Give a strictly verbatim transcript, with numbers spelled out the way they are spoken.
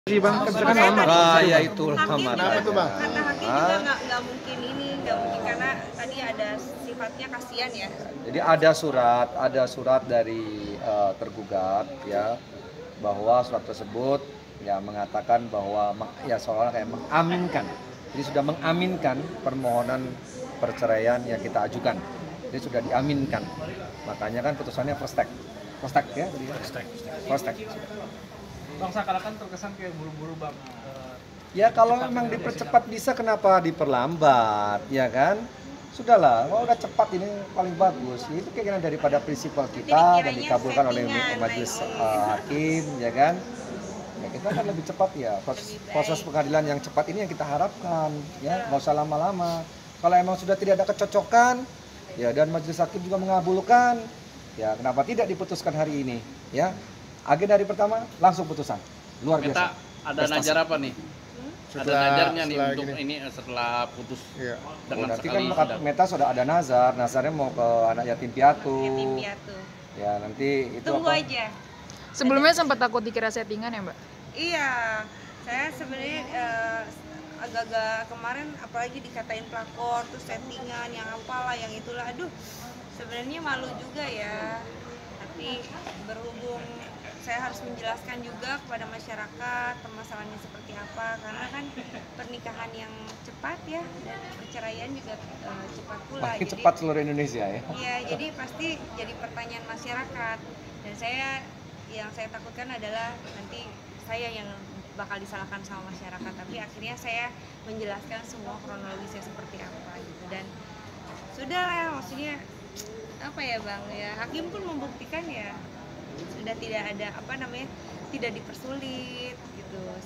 Iya bang, kan misalkan lama. Raya itu lama. Hakim Kenapa tuh, Bang? Kata hakim juga nggak nggak mungkin ini, nggak mungkin karena tadi ada sifatnya kasihan ya. Jadi ada surat, ada surat dari uh, tergugat ya, bahwa surat tersebut ya mengatakan bahwa ya seolah-olah kayak mengaminkan. Jadi sudah mengaminkan permohonan perceraian yang kita ajukan. Jadi sudah diaminkan. Makanya kan putusannya first take. First take ya? First take. First take. Bang, seakan kan terkesan kayak buru-buru bang. Ya kalau memang dipercepat bisa, kenapa diperlambat, ya kan? Sudahlah, kalau udah cepat ini paling bagus. Itu keinginan daripada prinsipal kita dan dikabulkan oleh majelis uh, hakim, ya kan? Ya kita kan lebih cepat ya. Proses, proses pengadilan yang cepat ini yang kita harapkan, ya nggak usah lama-lama. Kalau emang sudah tidak ada kecocokan, ya dan majelis hakim juga mengabulkan, ya kenapa tidak diputuskan hari ini, ya? Agenda hari pertama langsung putusan, luar Meta, biasa. ada Prestasi. najar apa nih? Setelah- ada najarnya nih setelah untuk gini. ini setelah putus Iya. Oh, dengan nanti sekali kan sudah. Meta sudah ada nazar, nazarnya mau ke anak yatim piatu. Yatim piatu. Ya nanti itu Tunggu apa? aja. Sebelumnya sempat takut dikira settingan ya Mbak? Iya, saya sebenarnya eh, agak-agak kemarin apalagi dikatain pelakor, terus settingan, yang apalah, yang itulah. Aduh, sebenarnya malu juga ya. Tapi berhubung saya harus menjelaskan juga kepada masyarakat permasalahannya seperti apa, karena kan pernikahan yang cepat ya dan perceraian juga eh, cepat pula. Makin Jadi- cepat seluruh Indonesia ya. Iya, jadi pasti jadi pertanyaan masyarakat, dan saya yang saya takutkan adalah nanti saya yang bakal disalahkan sama masyarakat, tapi akhirnya saya menjelaskan semua kronologisnya seperti apa gitu, dan sudah lah, maksudnya apa ya bang ya, hakim pun membuktikan ya sudah tidak ada apa namanya, tidak dipersulit gitu,